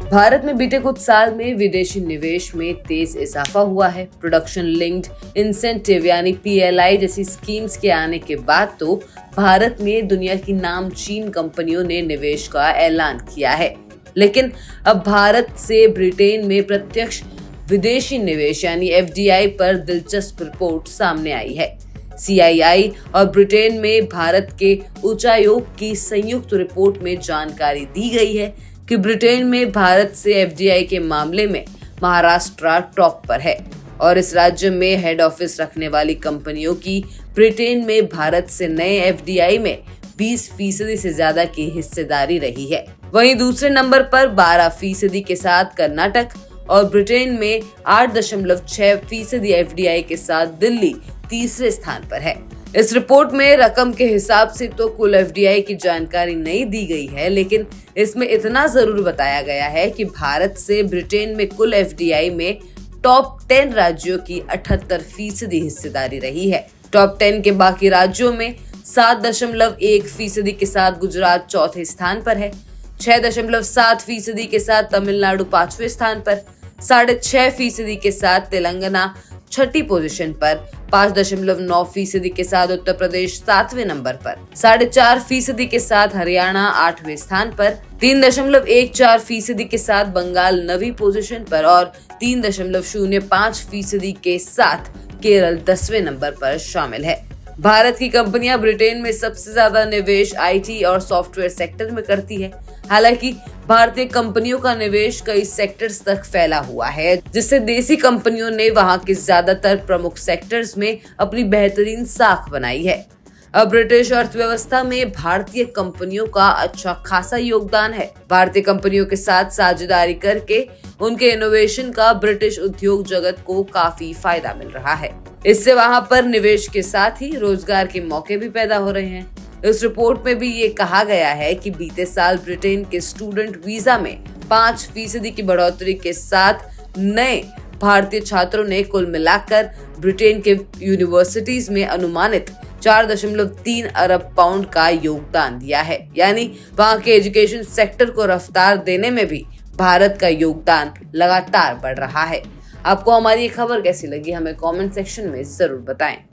भारत में बीते कुछ साल में विदेशी निवेश में तेज इजाफा हुआ है। प्रोडक्शन लिंक्ड इंसेंटिव यानी PLI जैसी स्कीम्स के आने के बाद तो भारत में दुनिया की नामचीन कंपनियों ने निवेश का ऐलान किया है। लेकिन अब भारत से ब्रिटेन में प्रत्यक्ष विदेशी निवेश यानी FDI पर दिलचस्प रिपोर्ट सामने आई है। CII और ब्रिटेन में भारत के उच्चायोग की संयुक्त रिपोर्ट में जानकारी दी गई है कि ब्रिटेन में भारत से FDI के मामले में महाराष्ट्र टॉप पर है और इस राज्य में हेड ऑफिस रखने वाली कंपनियों की ब्रिटेन में भारत से नए FDI में 20% से ज्यादा की हिस्सेदारी रही है। वहीं दूसरे नंबर पर 12% के साथ कर्नाटक और ब्रिटेन में 8.6% FDI के साथ दिल्ली तीसरे स्थान पर है। इस रिपोर्ट में रकम के हिसाब से तो कुल FDI की जानकारी नहीं दी गई है, लेकिन इसमें इतना जरूर बताया गया है कि भारत से ब्रिटेन में कुल FDI में टॉप 10 राज्यों की 78% हिस्सेदारी रही है। टॉप 10 के बाकी राज्यों में 7.1% के साथ गुजरात चौथे स्थान पर है, 6.7% के साथ तमिलनाडु पांचवें स्थान पर, 6.5% के साथ तेलंगाना छठी पोजीशन पर, 5.9% के साथ उत्तर प्रदेश 7वें नंबर पर, 4.5% के साथ हरियाणा 8वें स्थान पर, 3.14% के साथ बंगाल 9वीं पोजीशन पर और 3.05% के साथ केरल 10वें नंबर पर शामिल है। भारत की कंपनियां ब्रिटेन में सबसे ज्यादा निवेश IT और सॉफ्टवेयर सेक्टर में करती है। हालांकि भारतीय कंपनियों का निवेश कई सेक्टर्स तक फैला हुआ है, जिससे देसी कंपनियों ने वहां के ज्यादातर प्रमुख सेक्टर्स में अपनी बेहतरीन साख बनाई है। अब ब्रिटिश अर्थव्यवस्था में भारतीय कंपनियों का अच्छा खासा योगदान है। भारतीय कंपनियों के साथ साझेदारी करके उनके इनोवेशन का ब्रिटिश उद्योग जगत को काफी फायदा मिल रहा है। इससे वहां पर निवेश के साथ ही रोजगार के मौके भी पैदा हो रहे हैं। इस रिपोर्ट में भी ये कहा गया है कि बीते साल ब्रिटेन के स्टूडेंट वीजा में 5% की बढ़ोतरी के साथ नए भारतीय छात्रों ने कुल मिलाकर ब्रिटेन के यूनिवर्सिटीज में अनुमानित 4.3 अरब पाउंड का योगदान दिया है। यानी वहां के एजुकेशन सेक्टर को रफ्तार देने में भी भारत का योगदान लगातार बढ़ रहा है। आपको हमारी ये खबर कैसी लगी, हमें कमेंट सेक्शन में जरूर बताएं।